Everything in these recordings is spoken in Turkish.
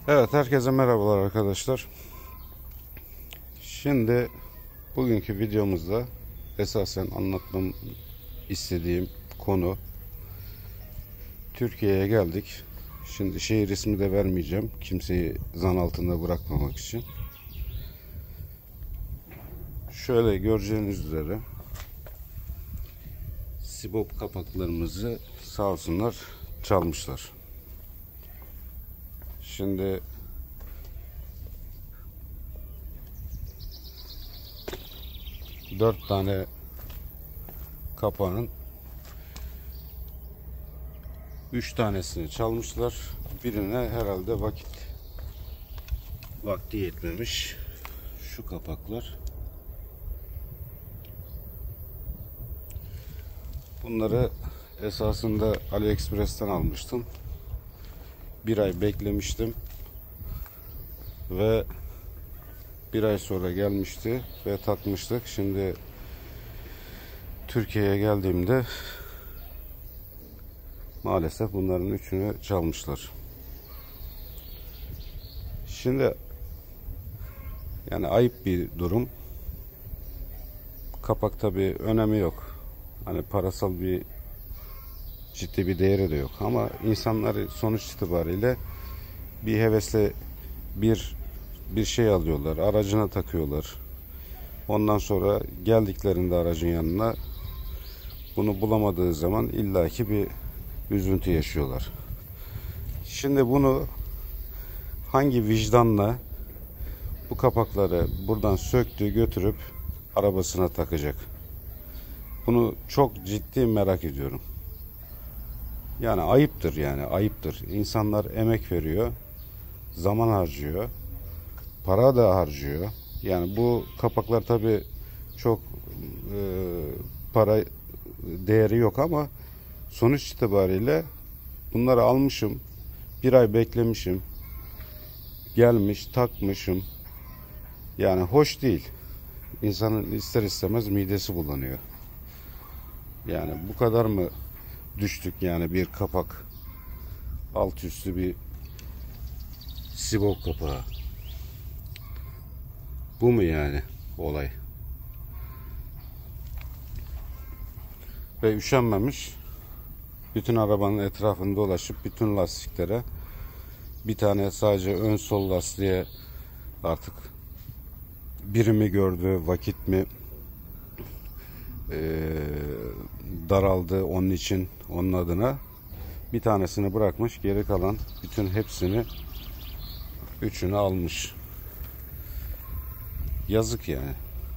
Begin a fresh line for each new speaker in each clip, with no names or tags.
Evet, herkese merhabalar arkadaşlar. Şimdi bugünkü videomuzda esasen anlatmam istediğim konu, Türkiye'ye geldik. Şimdi şehir ismi de vermeyeceğim, kimseyi zan altında bırakmamak için. Şöyle göreceğiniz üzere sibop kapaklarımızı sağ olsunlar çalmışlar. Şimdi dört tane kapağın 3 tanesini çalmışlar. Birine herhalde vakti yetmemiş. Şu kapaklar. Bunları esasında AliExpress'ten almıştım. Bir ay beklemiştim ve bir ay sonra gelmişti ve takmıştık. Şimdi Türkiye'ye geldiğimde maalesef bunların üçünü çalmışlar. Şimdi yani ayıp bir durum. Kapak tabii önemi yok. Hani parasal bir ciddi bir değeri de yok. Ama insanlar sonuç itibariyle bir hevesle bir şey alıyorlar. Aracına takıyorlar. Ondan sonra geldiklerinde aracın yanına bunu bulamadığı zaman illaki bir üzüntü yaşıyorlar. Şimdi bunu hangi vicdanla bu kapakları buradan söktü götürüp arabasına takacak? Bunu çok ciddi merak ediyorum. Yani ayıptır, yani ayıptır. İnsanlar emek veriyor, zaman harcıyor, para da harcıyor. Yani bu kapaklar tabii çok para değeri yok ama sonuç itibariyle bunları almışım, bir ay beklemişim, gelmiş, takmışım. Yani hoş değil. İnsanın ister istemez midesi bulanıyor. Yani bu kadar mı düştük yani bir kapak, alt üstü bir sibop kapağı? Bu mu yani olay? Ve üşenmemiş, bütün arabanın etrafını dolaşıp bütün lastiklere, bir tane sadece ön sol lastiğe artık biri mi gördü, vakit mi daraldı onun için, onun adına bir tanesini bırakmış, geri kalan bütün hepsini, üçünü almış. Yazık yani.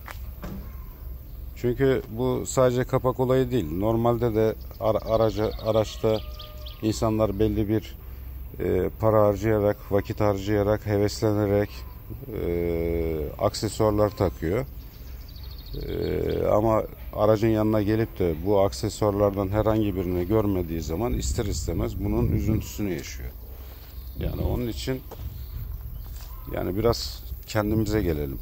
Çünkü bu sadece kapak olayı değil. Normalde de araçta insanlar belli bir para harcayarak, vakit harcayarak, heveslenerek aksesuarlar takıyor. Ama aracın yanına gelip de bu aksesuarlardan herhangi birini görmediği zaman ister istemez bunun üzüntüsünü yaşıyor. Yani onun için yani biraz kendimize gelelim.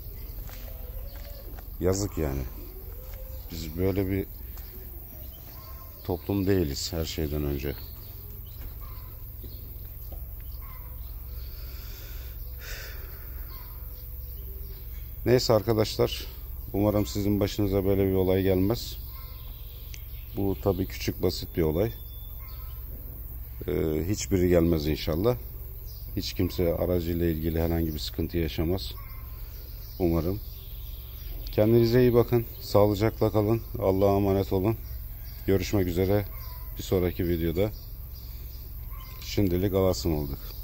Yazık yani. Biz böyle bir toplum değiliz her şeyden önce. Neyse arkadaşlar, umarım sizin başınıza böyle bir olay gelmez. Bu tabii küçük basit bir olay. Hiçbiri gelmez inşallah. Hiç kimse aracıyla ilgili herhangi bir sıkıntı yaşamaz. Umarım. Kendinize iyi bakın. Sağlıcakla kalın. Allah'a emanet olun. Görüşmek üzere bir sonraki videoda. Şimdilik Allah'a ısmarladık.